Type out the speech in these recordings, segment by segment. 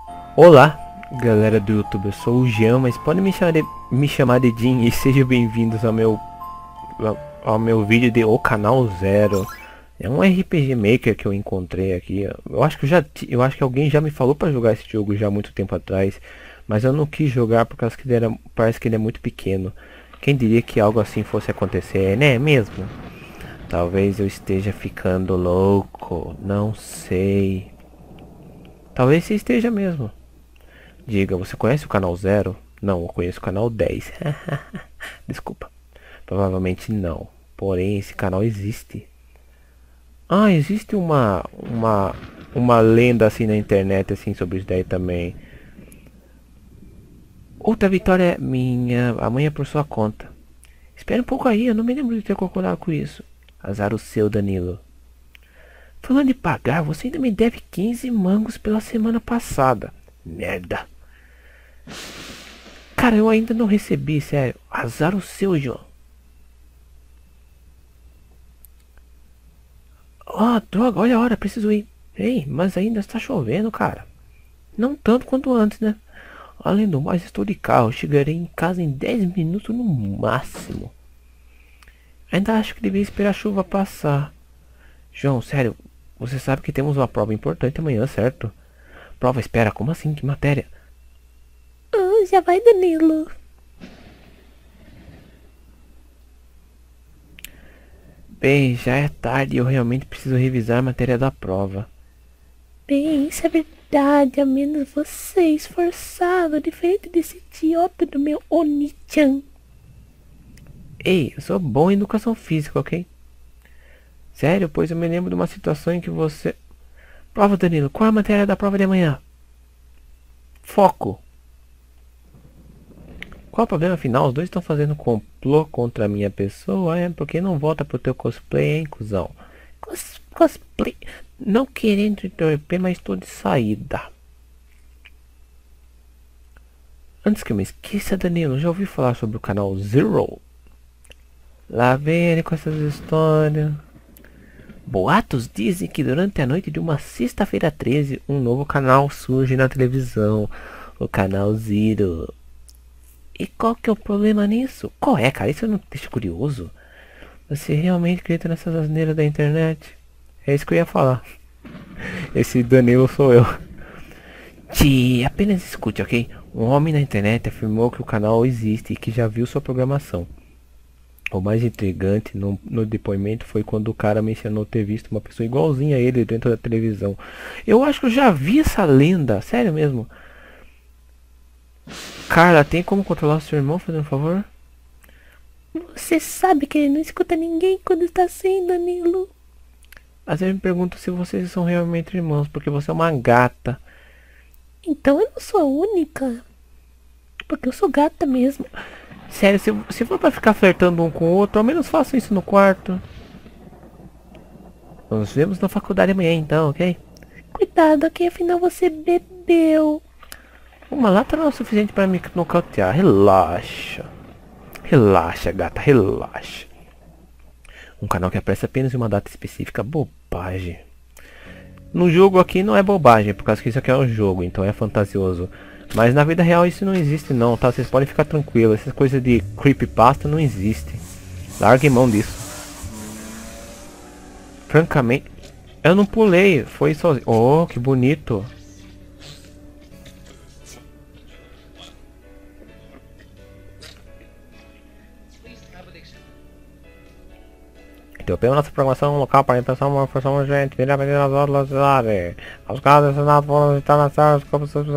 Olá, galera do YouTube, eu sou o Jean, mas podem me chamar de Jin e sejam bem-vindos ao meu vídeo de O Canal Zero. É um RPG Maker que eu encontrei aqui. Eu acho que alguém já me falou para jogar esse jogo já há muito tempo atrás, mas eu não quis jogar por causa que parece que ele é muito pequeno. Quem diria que algo assim fosse acontecer, né mesmo? Talvez eu esteja ficando louco, não sei. Talvez você esteja mesmo. Diga, você conhece o canal Zero? Não, eu conheço o canal 10. Desculpa. Provavelmente não. Porém, esse canal existe. Ah, existe uma lenda assim na internet assim sobre isso daí também. Outra vitória é minha, amanhã por sua conta. Espera um pouco aí, eu não me lembro de ter concordado com isso. Azar o seu, Danilo. Falando de pagar, você ainda me deve 15 mangos pela semana passada. Merda. Cara, eu ainda não recebi, sério. Azar o seu, João. Ah, droga, olha a hora, preciso ir. Ei, mas ainda está chovendo, cara. Não tanto quanto antes, né? Além do mais, estou de carro. Chegarei em casa em 10 minutos no máximo. Ainda acho que devia esperar a chuva passar. João, sério, você sabe que temos uma prova importante amanhã, certo? Prova, espera, como assim? Que matéria? Ah, já vai, Danilo. Bem, já é tarde e eu realmente preciso revisar a matéria da prova. Bem, isso é verdade, a menos você esforçado, diferente desse idiota do meu Oni-chan. Ei, eu sou bom em educação física, ok? Sério, pois eu me lembro de uma situação em que você... Prova, Danilo, qual é a matéria da prova de amanhã? Foco. Qual o problema afinal? Os dois estão fazendo complô contra a minha pessoa, é? Por que não volta pro teu cosplay, hein, cuzão? Cosplay... Não querendo interromper, mas estou de saída. Antes que eu me esqueça, Danilo, já ouvi falar sobre o canal Zero? Lá vem ele com essas histórias. Boatos dizem que durante a noite de uma sexta-feira 13, um novo canal surge na televisão. O canal Zero. E qual que é o problema nisso? Qual é, cara? Isso não te deixa curioso? Você realmente acredita nessas asneiras da internet? É isso que eu ia falar. Esse Danilo sou eu. Apenas escute, ok? Um homem na internet afirmou que o canal existe e que já viu sua programação. O mais intrigante no depoimento foi quando o cara mencionou ter visto uma pessoa igualzinha a ele dentro da televisão. Eu acho que eu já vi essa lenda, sério mesmo. Carla, tem como controlar o seu irmão, fazendo um favor? Você sabe que ele não escuta ninguém quando está sem, Danilo. Às vezes eu me pergunto se vocês são realmente irmãos, porque você é uma gata. Então eu não sou a única. Porque eu sou gata mesmo. Sério, se for pra ficar flertando um com o outro, ao menos façam isso no quarto. Nos vemos na faculdade amanhã então, ok? Cuidado, ok? Afinal você bebeu. Uma lata não é o suficiente para me nocautear. Relaxa. Relaxa, gata, relaxa. Um canal que aparece apenas em uma data específica. Bobagem. No jogo aqui não é bobagem, por causa que isso aqui é um jogo, então é fantasioso. Mas na vida real isso não existe não, tá? Vocês podem ficar tranquilos. Essas coisas de creepypasta não existem. Larguem mão disso. Francamente, eu não pulei, foi sozinho. Oh, que bonito. Interrompemos nossa programação local para intenção uma função urgente. Vira a medida nas horas da cidade. Os casos assassinados foram visitados nas salas, como se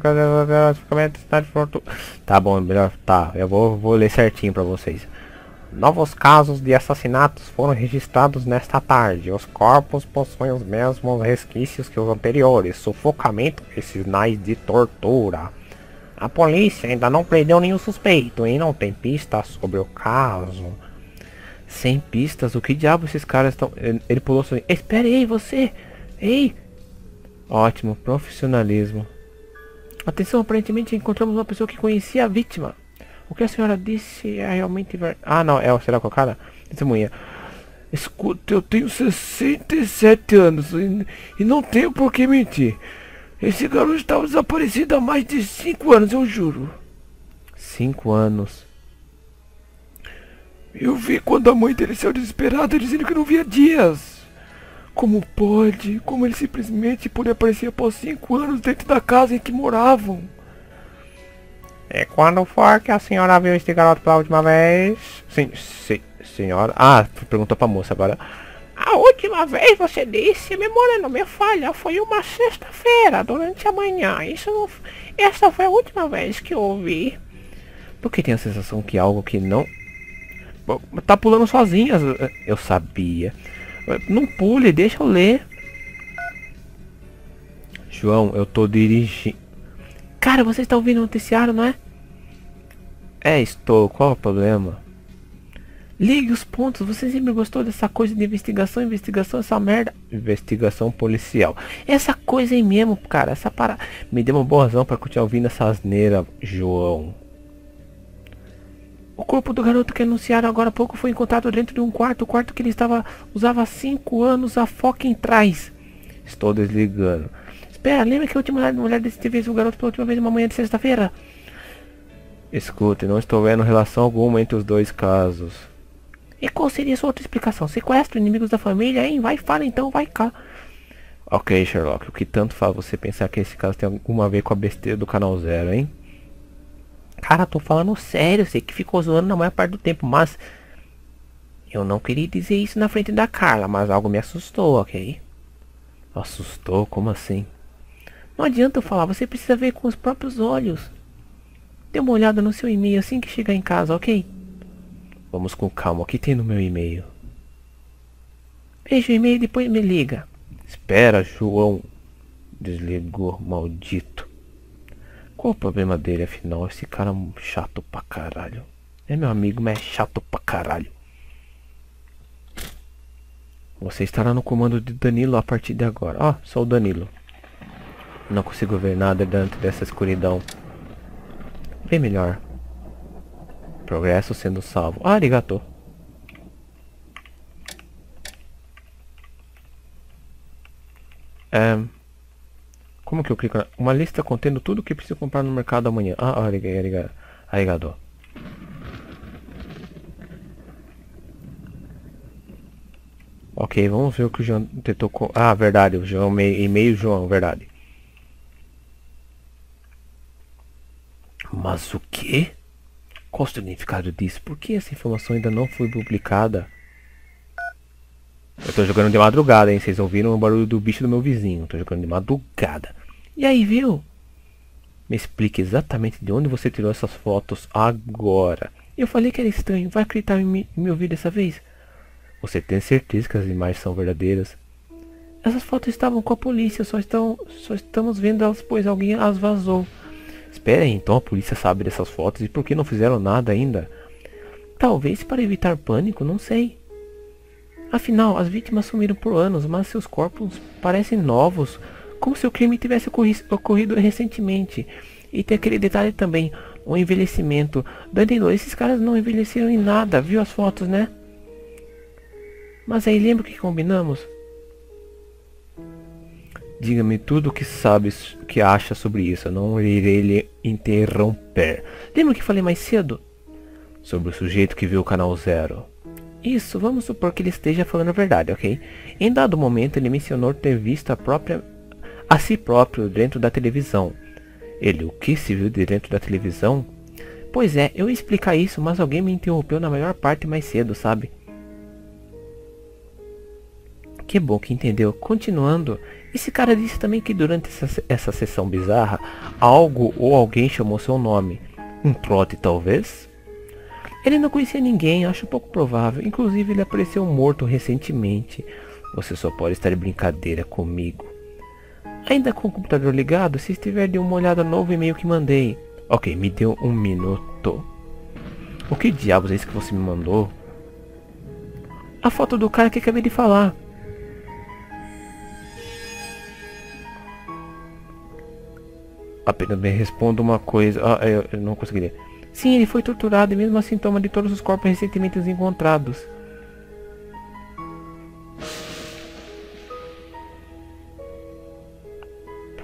fossem Tá bom, melhor. Tá, eu vou ler certinho pra vocês. Novos casos de assassinatos foram registrados nesta tarde. Os corpos possuem os mesmos resquícios que os anteriores, sufocamento e sinais de tortura. A polícia ainda não prendeu nenhum suspeito e não tem pistas sobre o caso. Sem pistas? O que diabo esses caras estão... Ele pulou assim. Espere aí, você! Ei! Ótimo, profissionalismo. Atenção, aparentemente encontramos uma pessoa que conhecia a vítima. O que a senhora disse é realmente verdade. Ah, não, será com a cara? Testemunha. Escuta, eu tenho 67 anos e não tenho por que mentir. Esse garoto estava desaparecido há mais de 5 anos, eu juro. 5 anos. Eu vi quando a mãe dele saiu desesperada, dizendo que não via dias. Como pode? Como ele simplesmente pôde aparecer após 5 anos dentro da casa em que moravam? E quando foi que a senhora viu este garoto pela última vez? Sim, senhora. Ah, perguntou pra moça agora. A última vez você disse, a memória não me falha, foi uma sexta-feira, durante a manhã. Essa foi a última vez que eu ouvi. Porque tenho a sensação que algo que não... Tá pulando sozinha. Eu sabia. Não pule, deixa eu ler. João, eu tô dirigindo. Cara, você está ouvindo o noticiário, não é? É, estou. Qual é o problema? Ligue os pontos. Você sempre gostou dessa coisa de investigação, essa merda. Investigação policial. Essa coisa aí mesmo, cara. Essa para... Me deu uma boa razão para continuar ouvindo essa asneira, João. O corpo do garoto que anunciaram agora há pouco foi encontrado dentro de um quarto. O quarto que ele usava há 5 anos a fucking trás. Estou desligando. Espera, lembra que a última mulher desse TV o garoto pela última vez uma manhã de sexta-feira? Escute, não estou vendo relação alguma entre os dois casos. E qual seria a sua outra explicação? Sequestro, inimigos da família, hein? Vai, fala então, vai cá. Ok, Sherlock, o que tanto faz você pensar que esse caso tem alguma a ver com a besteira do Canal Zero, hein? Cara, tô falando sério, sei que ficou zoando na maior parte do tempo, mas... Eu não queria dizer isso na frente da Carla, mas algo me assustou, ok? Assustou? Como assim? Não adianta eu falar, você precisa ver com os próprios olhos. Dê uma olhada no seu e-mail assim que chegar em casa, ok? Vamos com calma, o que tem no meu e-mail? Veja o e-mail e depois me liga. Espera, João. Desligou, maldito. Qual o problema dele, afinal? Esse cara é chato pra caralho. É meu amigo, mas é chato pra caralho. Você estará no comando de Danilo a partir de agora. Ó, sou o Danilo. Não consigo ver nada dentro dessa escuridão. Bem melhor. Progresso sendo salvo. Ah, arigato. Como que eu clico? Uma lista contendo tudo que preciso comprar no mercado amanhã. Ah, arigato. Ok, vamos ver o que o João tentou... Ah, verdade, o João, e-mail João, verdade. Mas o quê? Qual o significado disso? Por que essa informação ainda não foi publicada? Eu tô jogando de madrugada, hein? Vocês ouviram o barulho do bicho do meu vizinho. Tô jogando de madrugada. E aí, viu? Me explique exatamente de onde você tirou essas fotos agora. Eu falei que era estranho. Vai acreditar em me ouvir dessa vez? Você tem certeza que as imagens são verdadeiras? Essas fotos estavam com a polícia. Só estamos vendo elas pois alguém as vazou. Espera aí, então a polícia sabe dessas fotos e por que não fizeram nada ainda? Talvez para evitar pânico, não sei. Afinal, as vítimas sumiram por anos, mas seus corpos parecem novos, como se o crime tivesse ocorrido recentemente. E tem aquele detalhe também, o envelhecimento. Danilo, esses caras não envelheceram em nada, viu as fotos, né? Mas aí lembra o que combinamos? Diga-me tudo o que sabes, o que acha sobre isso. Eu não irei lhe interromper. Lembra que falei mais cedo? Sobre o sujeito que viu o Canal Zero. Isso, vamos supor que ele esteja falando a verdade, ok? Em dado momento ele mencionou ter visto a si próprio dentro da televisão. Ele o que se viu de dentro da televisão? Pois é, eu ia explicar isso, mas alguém me interrompeu na maior parte mais cedo, sabe? Que bom que entendeu. Continuando, esse cara disse também que durante essa sessão bizarra, algo ou alguém chamou seu nome. Um trote, talvez? Ele não conhecia ninguém, acho pouco provável. Inclusive, ele apareceu morto recentemente. Você só pode estar de brincadeira comigo. Ainda com o computador ligado, se estiver de uma olhada no novo e-mail que mandei. Ok, me deu um minuto. O que diabos é isso que você me mandou? A foto do cara que acabei de falar. Apenas me responda uma coisa. Ah, eu não conseguiria. Sim, ele foi torturado e mesmo assim sintoma de todos os corpos recentemente encontrados.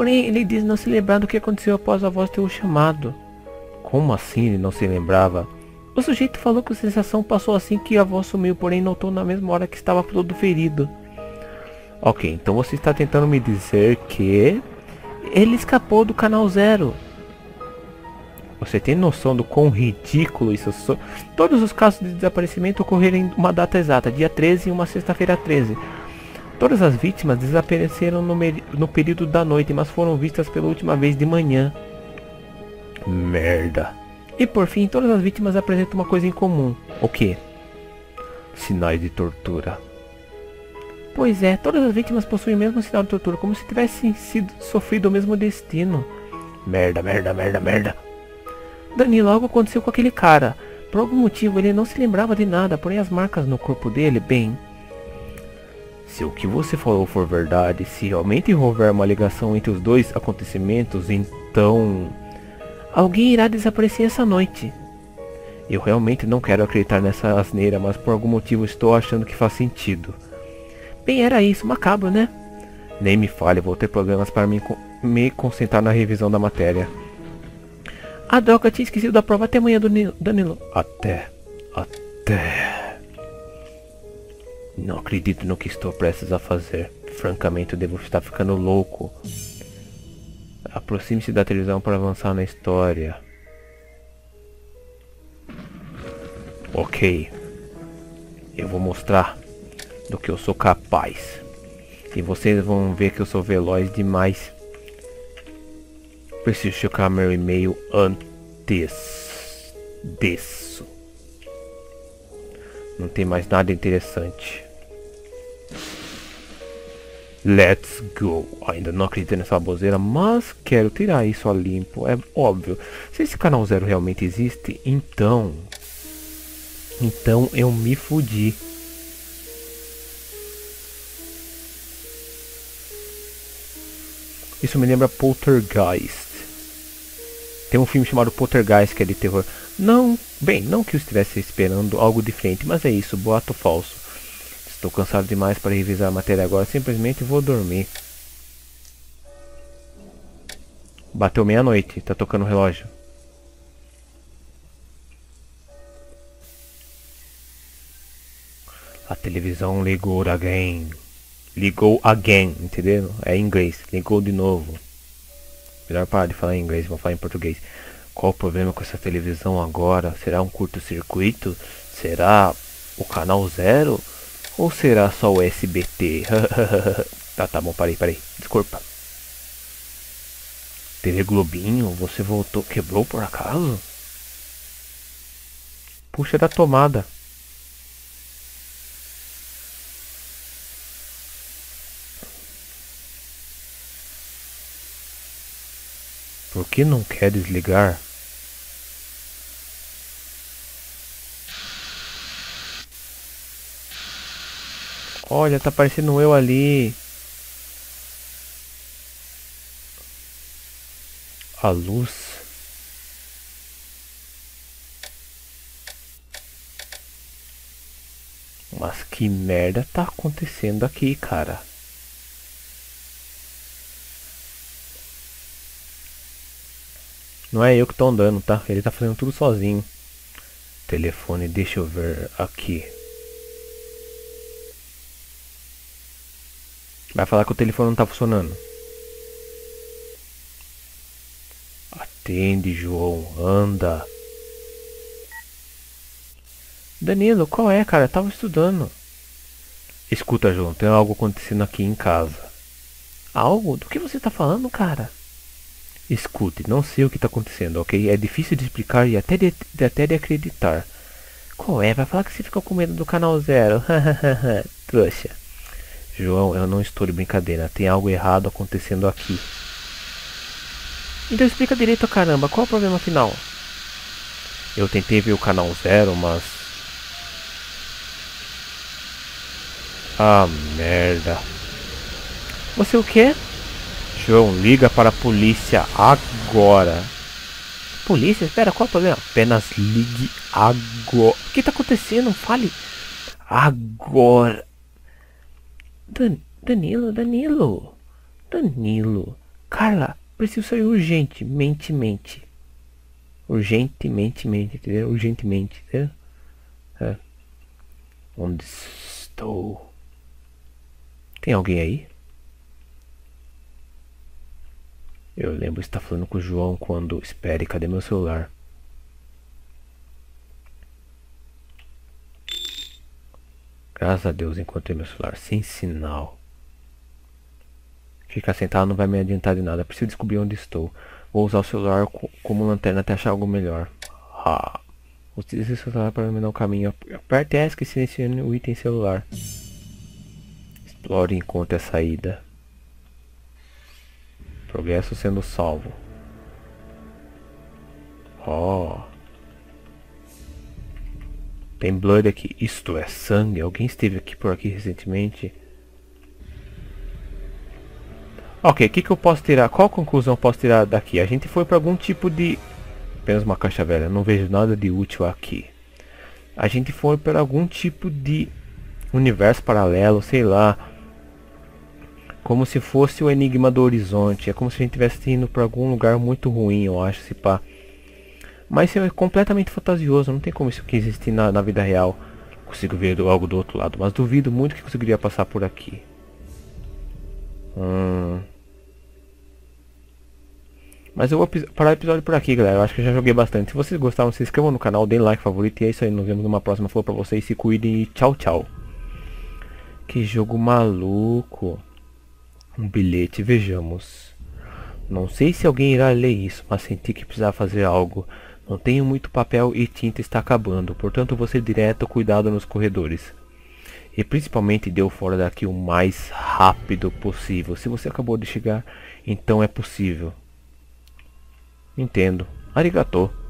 Porém, ele diz não se lembrar do que aconteceu após a voz ter o chamado. Como assim ele não se lembrava? O sujeito falou que a sensação passou assim que a voz sumiu, porém notou na mesma hora que estava todo ferido. Ok, então você está tentando me dizer que ele escapou do canal 0. Você tem noção do quão ridículo isso é? Todos os casos de desaparecimento ocorreram em uma data exata, dia 13 e uma sexta-feira 13. Todas as vítimas desapareceram no período da noite, mas foram vistas pela última vez de manhã. Merda. E por fim, todas as vítimas apresentam uma coisa em comum. O quê? Sinais de tortura. Pois é, todas as vítimas possuem o mesmo sinal de tortura, como se tivessem sofrido o mesmo destino. Merda, merda, merda, merda. Danilo, algo aconteceu com aquele cara. Por algum motivo ele não se lembrava de nada, porém as marcas no corpo dele, bem... Se o que você falou for verdade, se realmente houver uma ligação entre os dois acontecimentos, então... alguém irá desaparecer essa noite. Eu realmente não quero acreditar nessa asneira, mas por algum motivo estou achando que faz sentido. Bem, era isso, macabro, né? Nem me fale, vou ter problemas para me concentrar na revisão da matéria. Ah, droga, tinha esquecido da prova. Até amanhã, Danilo. Até. Não acredito no que estou prestes a fazer. Francamente, eu devo estar ficando louco. Aproxime-se da televisão para avançar na história. Ok. Eu vou mostrar do que eu sou capaz. E vocês vão ver que eu sou veloz demais. Preciso checar meu e-mail antes disso. Não tem mais nada interessante. Let's go. Ainda não acredito nessa baboseira, mas quero tirar isso a limpo. É óbvio. Se esse canal 0 realmente existe, então eu me fudi. Isso me lembra Poltergeist. Tem um filme chamado Poltergeist que é de terror. Não que eu estivesse esperando algo diferente, mas é isso, boato falso. Estou cansado demais para revisar a matéria agora, simplesmente vou dormir. Bateu meia-noite, tá tocando o relógio. A televisão ligou again. Ligou again, entendeu? É em inglês, ligou de novo. Melhor parar de falar em inglês, vou falar em português. Qual o problema com essa televisão agora? Será um curto-circuito? Será o canal 0? Ou será só o SBT? Tá bom, parei. Desculpa. TV Globinho, você voltou, quebrou por acaso? Puxa da tomada. Por que não quer desligar? Olha, tá parecendo eu ali. A luz. Mas que merda tá acontecendo aqui, cara? Não é eu que tô andando, tá? Ele tá fazendo tudo sozinho. Telefone, deixa eu ver aqui. Vai falar que o telefone não tá funcionando. Atende, João, anda. Danilo, qual é, cara? Eu tava estudando. Escuta, João, tem algo acontecendo aqui em casa. Algo? Do que você tá falando, cara? Escute, não sei o que tá acontecendo, ok? É difícil de explicar e até de acreditar. Qual é? Vai falar que você ficou com medo do canal 0. Trouxa. João, eu não estou de brincadeira. Tem algo errado acontecendo aqui. Então explica direito, caramba. Qual é o problema final? Eu tentei ver o canal 0, mas... Ah, merda. Você o quê? João, liga para a polícia agora. Polícia? Espera, qual é o problema? Apenas ligue agora. O que está acontecendo? Fale. Agora. Danilo. Carla, preciso sair urgentemente. Urgentemente, entendeu? Urgentemente, entendeu? É. Onde estou? Tem alguém aí? Eu lembro de estar falando com o João quando... Espere, cadê meu celular? Graças a Deus encontrei meu celular sem sinal. Ficar sentado não vai me adiantar de nada. Preciso descobrir onde estou. Vou usar o celular como lanterna até achar algo melhor. Ah. Utilize o celular para iluminar o caminho. Aperte ESC e selecione o item celular. Explore e encontre a saída. Progresso sendo salvo. Oh. Tem blood aqui. Isto é sangue. Alguém esteve aqui por aqui recentemente. Ok, o que eu posso tirar? Qual conclusão eu posso tirar daqui? A gente foi para algum tipo de... Apenas uma caixa velha. Não vejo nada de útil aqui. A gente foi para algum tipo de universo paralelo, sei lá. Como se fosse o Enigma do Horizonte. É como se a gente estivesse indo para algum lugar muito ruim, eu acho, se pá. Mas isso é completamente fantasioso. Não tem como isso que existir na vida real. Consigo ver algo do outro lado. Mas duvido muito que conseguiria passar por aqui. Mas eu vou parar o episódio por aqui, galera. Eu acho que eu já joguei bastante. Se vocês gostaram, se inscrevam no canal, deem like, favorito. E é isso aí. Nos vemos numa próxima. Falou pra vocês. Se cuidem e tchau, tchau. Que jogo maluco. Um bilhete, vejamos. Não sei se alguém irá ler isso, mas senti que precisava fazer algo. Não tenho muito papel e tinta está acabando. Portanto, vou ser direto, cuidado nos corredores. E principalmente deu fora daqui o mais rápido possível. Se você acabou de chegar, então é possível. Entendo. Arigato.